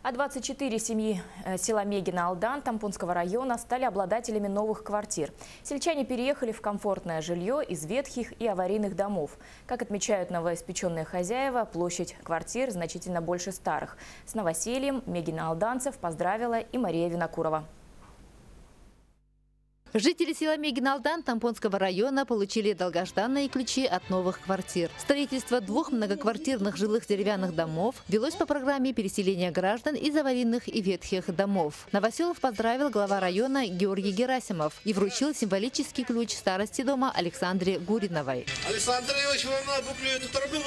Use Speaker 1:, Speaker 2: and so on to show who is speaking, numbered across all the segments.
Speaker 1: А 24 семьи села Мегино-Алдан Тампонского района стали обладателями новых квартир. Сельчане переехали в комфортное жилье из ветхих и аварийных домов. Как отмечают новоиспеченные хозяева, площадь квартир значительно больше старых. С новосельем мегино-алданцев поздравила и Мария Винокурова.
Speaker 2: Жители села Мегино-Алдан Тампонского района получили долгожданные ключи от новых квартир. Строительство 2 многоквартирных жилых деревянных домов велось по программе переселения граждан из аварийных и ветхих домов. Новоселов поздравил глава района Георгий Герасимов и вручил символический ключ старости дома Александре Гуриновой.
Speaker 3: Александр Иванович, вам куплю эту торбу.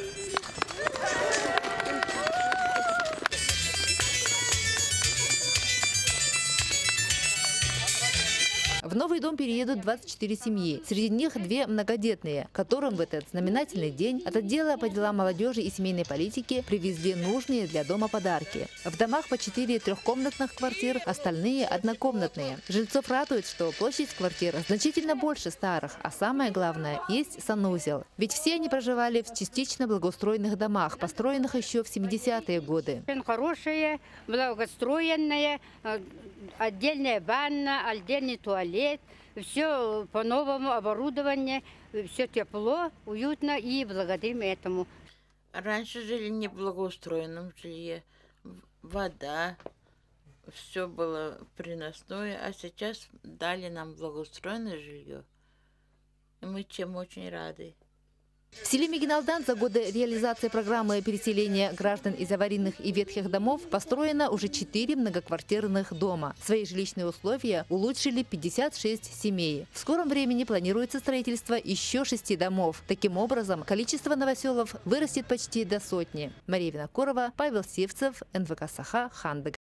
Speaker 2: В новый дом переедут 24 семьи. Среди них 2 многодетные, которым в этот знаменательный день от отдела по делам молодежи и семейной политики привезли нужные для дома подарки. В домах по 4 трехкомнатных квартир, остальные однокомнатные. Жильцов радует, что площадь квартир значительно больше старых, а самое главное – есть санузел. Ведь все они проживали в частично благоустроенных домах, построенных еще в 70-е годы.
Speaker 4: Хорошая, благоустроенная, отдельная ванна, отдельный туалет, все по-новому оборудование, все тепло, уютно, и благодарим этому.
Speaker 5: Раньше жили в неблагоустроенном жилье, вода, все было приносное, а сейчас дали нам благоустроенное жилье, и мы чем очень рады.
Speaker 2: В селе Мегино-Алдан за годы реализации программы переселения граждан из аварийных и ветхих домов построено уже 4 многоквартирных дома. Свои жилищные условия улучшили 56 семей. В скором времени планируется строительство еще 6 домов. Таким образом, количество новоселов вырастет почти до 100. Мария Винокурова, Павел Севцев, НВК Саха, Хандык.